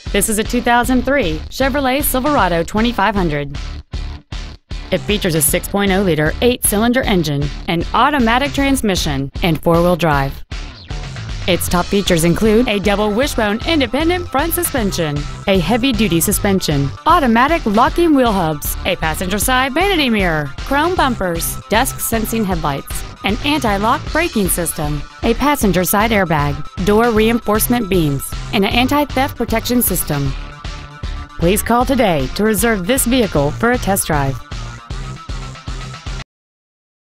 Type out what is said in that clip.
This is a 2003 Chevrolet Silverado 2500. It features a 6.0-liter 8-cylinder engine, an automatic transmission, and 4-wheel drive. Its top features include a double wishbone independent front suspension, a heavy-duty suspension, automatic locking wheel hubs, a passenger side vanity mirror, chrome bumpers, dusk-sensing headlights, an anti-lock braking system, a passenger side airbag, door reinforcement beams, and an anti-theft protection system. Please call today to reserve this vehicle for a test drive.